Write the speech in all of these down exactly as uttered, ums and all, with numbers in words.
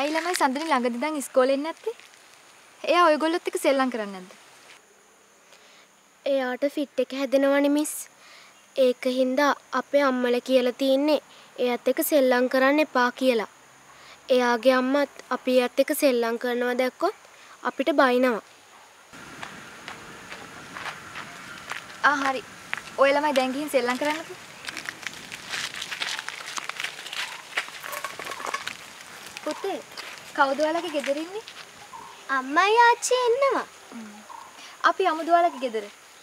ඒ ළමයි සඳනි ළඟදී දැන් ඉස්කෝලේ එන්නේ නැත්තේ? එයා ඔයගොල්ලොත් එක්ක සෙල්ලම් කරන්නේ නැද්ද? එයාට ෆිට් එක හැදෙනවනේ මිස්. ඒකින්ද අපේ අම්මලා කියලා තින්නේ එයාත් එක්ක සෙල්ලම් කරන්න එපා කියලා. එයාගේ අම්මත් අපි එයාත් එක්ක සෙල්ලම් කරනවා දැක්කොත් අපිට බයිනවා. ආ හරි. ඔය ළමයි දැන් ගිහින් සෙල්ලම් කරන්නකෝ. පුතේ, කවුද ඔයාලගේ ගෙදර ඉන්නේ? අම්මයි ආච්චි එන්නවා. අපි අමුද ඔයාලගේ ගෙදර.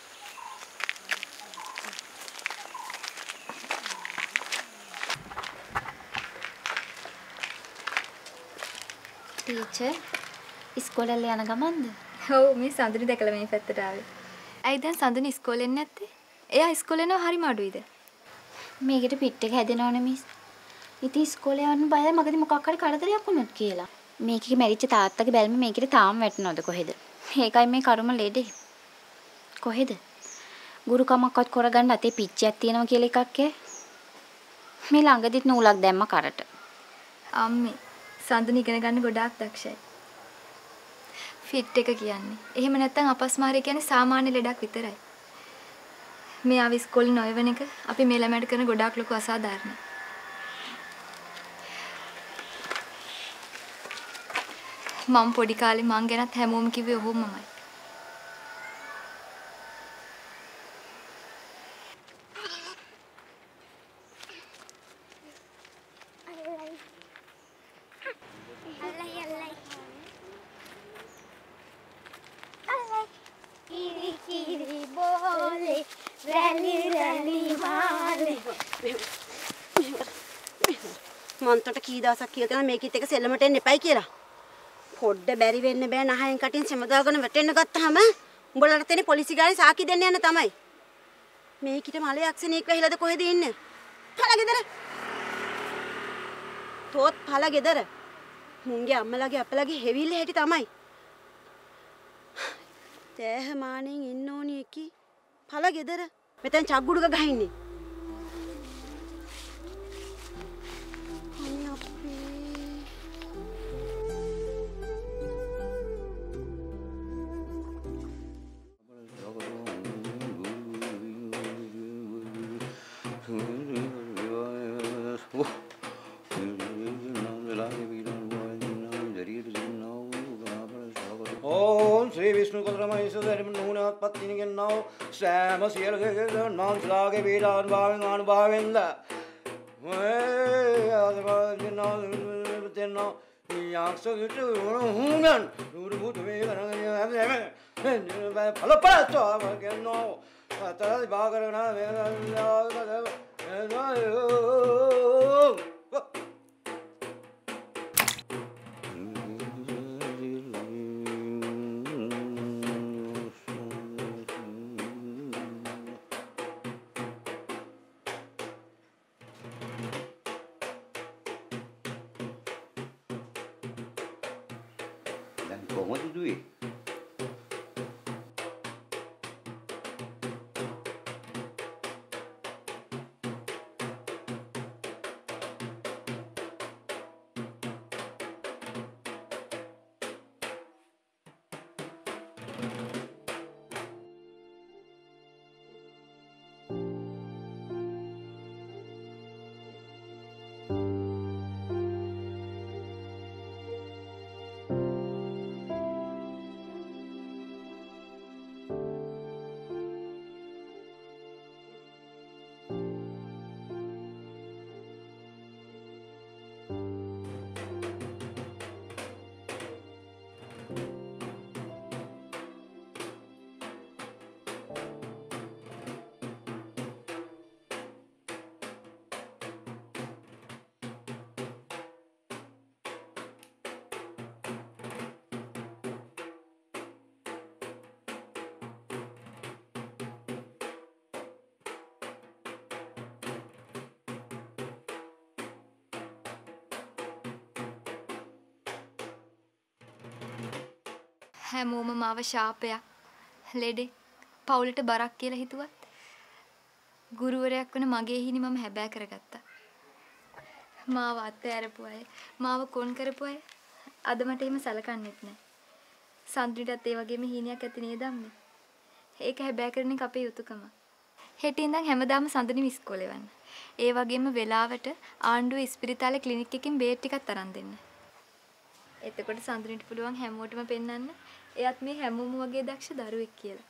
ටීචර් ඉස්කෝලේ යන ගමන්ද? ඔව් මේ සඳුනි දැකලා මේ පැත්තට ආවේ. ඇයි දැන් සඳුනි ඉස්කෝලේ එන්නේ නැත්තේ? එයා ඉස්කෝලේ යනවා හරිම අඩුයිද? මේකට පිට් එක හැදෙනවනේ මිස්. ඉතින් ඉස්කෝලේ යන්න බයයි මගදී මොකක් හරි කරදරයක් වුණොත් කියලා. මේකේ මැරිච්ච තාත්තගේ බැල්ම මේකට තාම වැටෙනවද කොහෙද? මේකයි මේ කරුම ලෙඩේ. කොහෙද? ගුරුකමක්වත් කරගන්න අතේ පිච්චයක් තියෙනවා කියලා එකක් ඈ. මේ ළඟදිත් නූලක් දැම්ම කරට. අම්මේ සඳුනි ඉගෙන ගන්න ගොඩාක් දක්ෂයි. ෆිට් එක කියන්නේ. එහෙම නැත්නම් අපස්මාරය කියන්නේ සාමාන්‍ය ලෙඩක් විතරයි. මේ ආව ඉස්කෝලේ නොයවන එක අපි මේ ළමයට කරන ගොඩාක් ලොකු අසාධාරණයි. මම පොඩි කාලේ මං ගැනත් හැමෝම කිව්වේ ඔහොමමයි. මන්තට කී දවසක් කියලා තියෙනවා මේකිට එක සෙල්ලමට එන්න එපයි කියලා. පොඩ්ඩ බැරි වෙන්න බෑ නහයෙන් කටින් සෙමදාගෙන වැටෙන්න ගත්තාම උඹලට තේනේ පොලිසි ගානේ සාකි දෙන්න යන තමයි. මේකිට මලේ යක්ෂණියෙක් වෙහිලාද කොහෙද ඉන්නේ? පළ ගෙදර. තෝත් පළ ගෙදර. මුන්ගේ අම්මලාගේ අප්පලාගේ හෙවිල්ල හැටි තමයි. තෑහ මානෙන් ඉන්න ඕනි එකි. පළ ගෙදර. මෙතන චග්ගුඩුක ගහින්නේ. Om Sri Vishnu Kodramai Sudarim Nuna Patinigan now Sam Sierra Non Slage Vida and Baving on Bavinda. කොහොමද දුවේ? හැමෝම මාව ශාපයක් ලෙඩේ පවුලට බරක් කියලා හිතුවත් ගුරුවරයෙක් වන මගේ හිණි මම හැබෑ කරගත්තා. මාව අත්හැරපු අය, මාව කොන් කරපු අය අද මට එහෙම සලකන්නෙත් නැහැ. සඳුනිටත් ඒ වගේම හීනයක් ඇති නේද අම්මේ? ඒක හැබෑ කරන එක අපේ යුතුයකම. හෙට ඉඳන් හැමදාම සඳුනි ඉස්කෝලේ යන්න. ඒ වගේම වෙලාවට ආණ්ඩුවේ ඉස්පිරිතාලේ ක්ලිනික් එකකින් බේත් ටිකක් අරන් දෙන්න. එතකොට සඳුනිට පුළුවන් හැමෝටම පෙන්වන්න එයත් මේ හැමෝම වගේ දක්ෂ දරුවෙක් කියලා.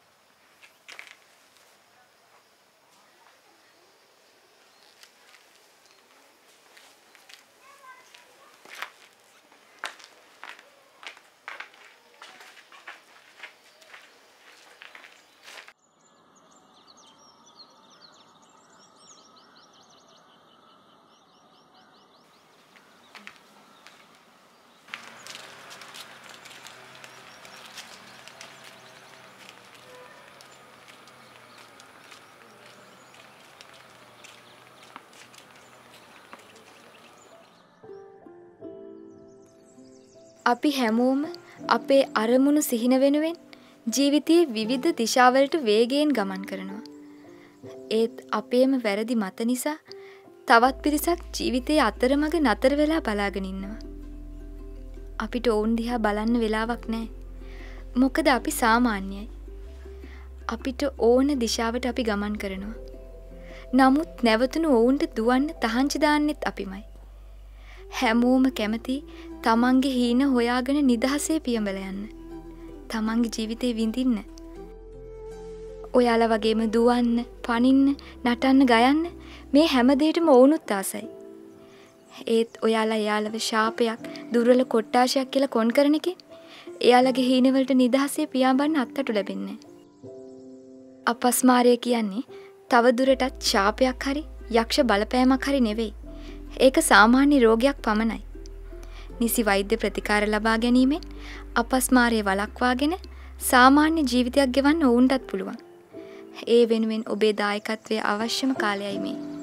අපි හැමෝම අපේ අරමුණු සිහින වෙනුවෙන් ජීවිතයේ විවිධ දිශාවලට වේගයෙන් ගමන් කරනවා. ඒත් අපේම වැරදි මත නිසා තවත් පිරිසක් ජීවිතයේ අතරමඟ නතර වෙලා බලාගෙන ඉන්නවා. අපිට ඕන් දිහා බලන්න වෙලාවක් නැහැ. මොකද අපි සාමාන්‍යයි. අපිට ඕන දිශාවට අපි ගමන් කරනවා. නමුත් නැවතුණු ඔවුන්ට දුවන්න තහංචි දාන්නෙත් අපිමයි. හැමෝම කැමති තමන්ගේ හීන හොයාගෙන නිදහසේ පියඹල යන්න. තමන්ගේ ජීවිතේ විඳින්න. ඔයාලා වගේම දුවන්න, පනින්න, නටන්න, ගයන්න මේ හැම දෙයකටම වුණුත් ආසයි. ඒත් ඔයාලා එයාලව ශාපයක්, දුර්වල කොට්ටාශයක් කියලා කොන් කරන එකෙන් එයාලගේ හීන වලට නිදහසේ පියාඹන්න අත්තට ලැබෙන්නේ. අපස්මාරය කියන්නේ තව දුරටත් ශාපයක් හරි යක්ෂ බලපෑමක් හරි නෙවෙයි. ඒක සාමාන්‍ය රෝගයක් පමණයි. නිසි වෛද්‍ය ප්‍රතිකාර ලබා ගැනීමෙන් අපස්මාරය වළක්වාගෙන සාමාන්‍ය ජීවිතයක් ගෙවන්න ඔවුන්ටත් පුළුවන්. ඒ වෙනුවෙන් ඔබේ දායකත්වයේ අවශ්‍යම කාලයයි මේ.